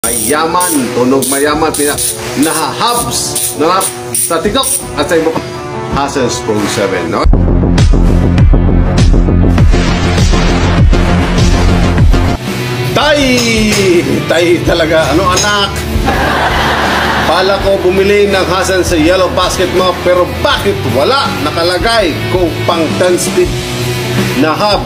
Mayaman, tunog mayaman, nahahabs sa TikTok at sa iba pa. Hassens Pro 7, no? Tay talaga, ano anak? Pala ko bumili ng Hassens sa yellow basket mo, pero bakit wala nakalagay kung pang 10 speed na hub?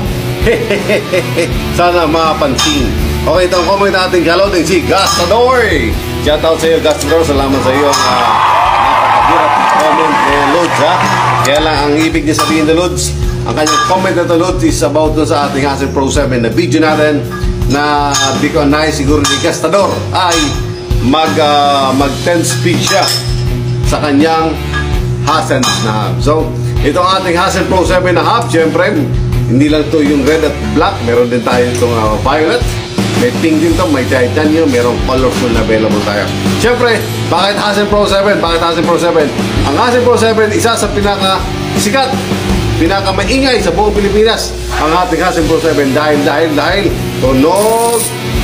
Sana mapansin. Okay, itong comment natin hello din si Gastador. Shout out sa iyo, Gastador. Salamat sa iyo napakahirap comment Lods, ha? Kaya lang ang ibig niya sabihin na Lods, ang kanyang comment na to Lods is about dun sa ating Hassens Pro 7 na video natin na di ko nais siguro ni Gastador ay mag 10 speed siya sa kanyang Hassens na hub. So itong ating Hassens Pro 7 na hub, syempre hindi lang to yung red at black, meron din tayo itong violet, may pink din to, may titanium, merong colorful na available tayo. Syempre, bakit Hassens Pro 7? Bakit Hassens Pro 7? Ang Hassens Pro 7, isa sa pinaka-sikat, pinaka-maingay sa buong Pilipinas, ang ating Hassens Pro 7 dahil tunog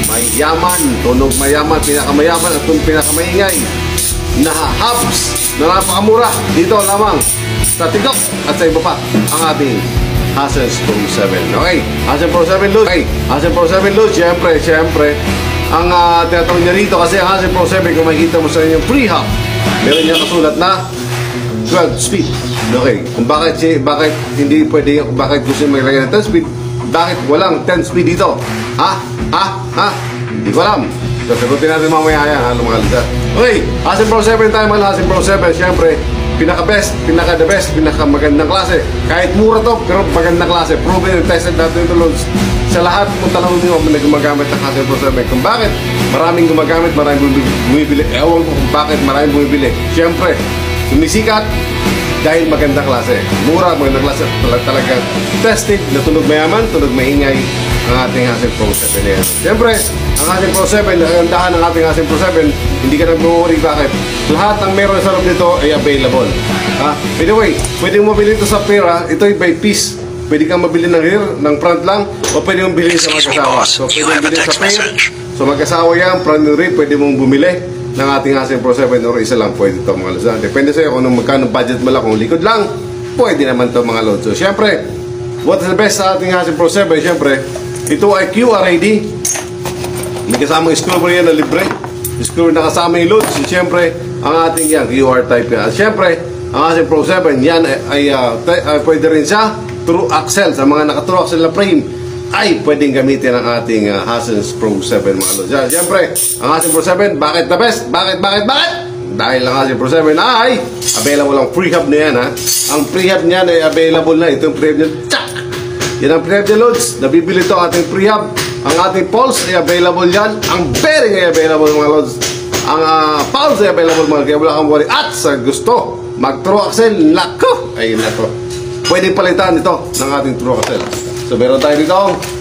mayaman, pinaka-mayaman at pinaka-maingay na hubs na napakamura dito lamang sa TikTok at sa iba pa ang ating Hassens Pro 7. Okay, Hassens Pro 7 Luz. Okay, Hassens Pro 7 Luz. Siyempre, ang tinatawag niya rito kasi ang Hassens Pro 7, kung makikita mo sa inyong pre-hub, meron niya kasulat na 12 speed. Okay, kung bakit hindi pwede, kung bakit gusto niya maglagay ng 10 speed, bakit walang 10 speed dito? Ha? Hindi ko alam. Sasagutin natin mamaya yan, mga Luz. Okay, Hassens Pro 7 tayo, mga Hassens Pro 7. Siyempre, pinaka-best, pinaka-the best, pinaka-magandang klase. Kahit mura to, pero magandang klase. Proven and tested natin ito, Lods. Sa lahat kung tanong nyo na gumagamit ng Hassens Pro 7, kung bakit maraming gumagamit, maraming bumibili. Ewan ko kung bakit maraming bumibili. Siyempre, sumisikat dahil magandang klase. Mura, magandang klase. Talaga tested, na tunog mayaman, tunog maingay ang ating Hassens Pro 7 yan. Siyempre, ang Hassens Pro 7, ang dahan ng ating Hassens Pro 7, hindi ka nag-worry bakit. Lahat ng meron sa loob nito ay available. By the way, pwede mo mabili ito sa pera, ito ay by piece. Pwede kang mabili ng rear, ng front lang, o pwede mong bilhin sa mag-asawa. So, pwede mong bilhin sa pair. So, mag-asawa yan, front and rear, pwede mong bumili ng ating Hassens Pro 7 or isa lang, pwede ito mga Lods. Depende sa'yo kung magkano budget mo lang, kung likod lang, pwede naman ito mga Lods. So, syempre, what is the best sa ating Hassens Pro 7? Syempre, ito ay QRAD. May kasamang screw yan na libre. Screw na kasama yung Lods. Siyempre, ang ating yan, QR type yan. At siyempre, ang Hassens Pro 7, yan ay pwede rin siya true axle. Sa mga naka-true axle na frame, ay pwedeng gamitin ang ating Hassens Pro 7 mga Lods. Siyempre, ang Hassens Pro 7, bakit the best? Bakit? Dahil ang Hassens Pro 7 ay available ang pre-hub na yan, ha? Ang pre-hub niyan ay available na. Ito yung pre-hub niyan. Tsak! Yan ang pre-hub niya, Lods. Nabibili ito ang ating pre-hub. Ang ating pulse ay available yan. Ang bearing ay available mga Lods. Ang pulse ay available mga, kaya wala kang worry. At sa gusto mag-true axle, lako! Ayun na to. Pwede palitan ito ng ating true axle. So meron tayo dito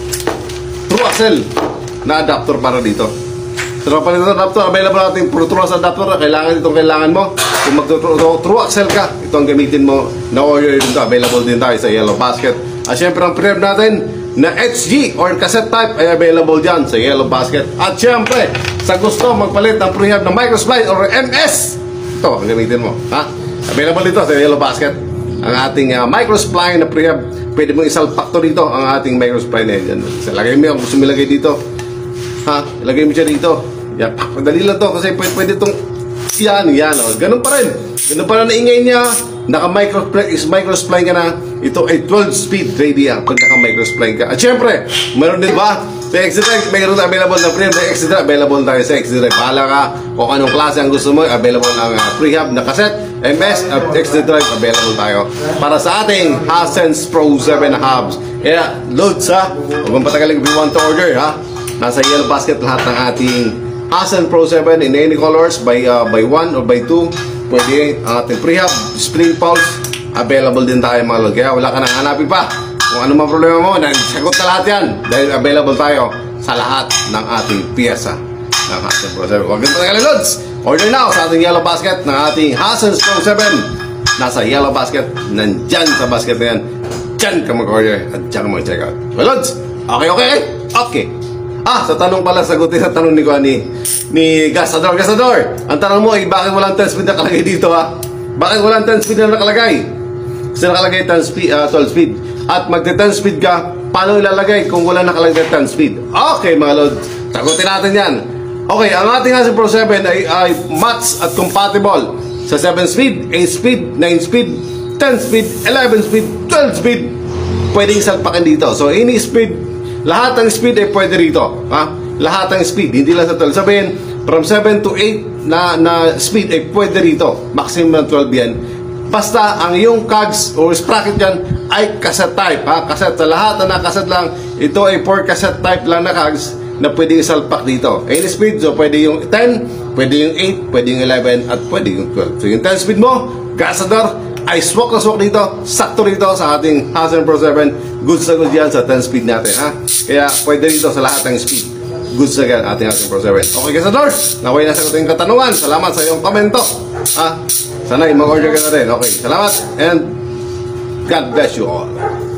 true axle na adapter para dito. So palitan ito adapter, available natin true axle adapter na kailangan mo. Kung mag-true axle ka, ito ang gamitin mo na order dito. Available din tayo sa yellow basket. At syempre ang prep natin na HG or cassette type ay available dyan sa yellow basket. At syempre, sa gusto magpalit ng prehab na microspline or MS, ito ang gamitin mo, ha? Available dito sa yellow basket ang ating microspline na prehab. Pwede mong isalpak to dito ang ating microspline na yan. Lagay mo, kung gusto mo ilagay dito, ha? Ilagay mo siya dito. Yan, madali lang to kasi pwede itong yan, oh. Ganun pa rin na ingay niya. Naka-microspline ka na. Ito ay 12 speed ready pag naka-microspline ka. At syempre, meron din ba sa X-Drive, mayroon na available na pre-hub na X-Drive. Available tayo sa X-Drive. Pahala ka kung anong klase ang gusto mo. Available ang pre-hub na cassette, MS at X-Drive. Available tayo para sa ating Hassens Pro 7 hubs. Kaya Lods, ha? Huwag mong patagalin if you want to order, ha? Nasa yellow basket lahat ng ating Hassens Pro 7 in any colors by 1 or by 2. Pwede ang ating prehab, spring pulse, available din tayo mga Lods. Kaya wala ka nang hanapin pa. Kung ano mga problema mo, sagot na lahat yan. Dahil available tayo sa lahat ng ating piyesa ng Hassens Pro 7. Huwag nang patagalin, Lods. Order now sa ating yellow basket ng ating Hassens Pro 7. Nasa yellow basket, nandyan sa basket na yan. Dyan ka mag-order at dyan ka mag-check out. Well, Lods, okay. Sa tanong pala, sagutin sa tanong ni Gasador. Gasador, ang tanong mo ay bakit walang 10 speed na nakalagay dito ha? Bakit walang 10 speed na nakalagay? Kasi nakalagay 12 speed. At magte-10 speed ka, paano ilalagay kung wala nakalagay 10 speed? Okay mga lord, sagutin natin yan. Okay, ang ating Hasen Pro 7 ay match at compatible sa 7 speed, 8 speed, 9 speed, 10 speed, 11 speed, 12 speed. Pwedeng salpakin dito. So any speed, lahat ng speed ay pwede rito. Lahat ng speed, hindi lang sa 12. Sabihin, from 7 to 8 na speed ay pwede rito. Maximum 12 yan. Basta ang iyong cogs o sprocket dyan ay cassette type. Cassette, sa lahat na nakassette lang, ito ay 4 cassette type lang na cogs na pwede isalpak dito. Any speed, so pwede yung 10, pwede yung 8, pwede yung 11, at pwede yung 12. So yung 10 speed mo, Gasador, ay swak na swak dito, sakto rito sa ating Hasen Pro 7. Goods na goods yan sa 10 speed natin. Kaya pwede rito sa lahat ng speed. Goods na yan ating Hasen Pro 7. Okay, Gasador, naway na sagutin yung katanungan. Salamat sa iyong komento. Sana mag-order ka na rin. Okay, salamat and God bless you all.